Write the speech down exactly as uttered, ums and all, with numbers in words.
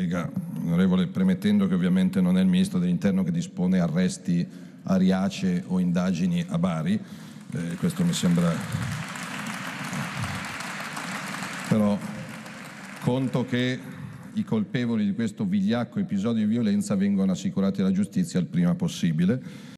collega onorevole, premettendo che ovviamente non è il Ministro dell'Interno che dispone arresti a Riace o indagini a Bari, eh, questo mi sembra... Però conto che i colpevoli di questo vigliacco episodio di violenza vengono assicurati alla giustizia il prima possibile.